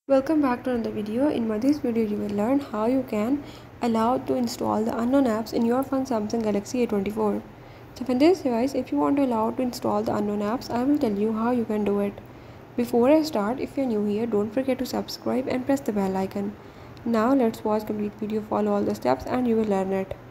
Welcome back to another video. In this video you will learn how you can allow to install the unknown apps in your phone Samsung Galaxy A24. So for this device, if you want to allow to install the unknown apps, I will tell you how you can do it. Before I start, if you are new here, don't forget to subscribe and press the bell icon. Now let's watch complete video, follow all the steps and you will learn it.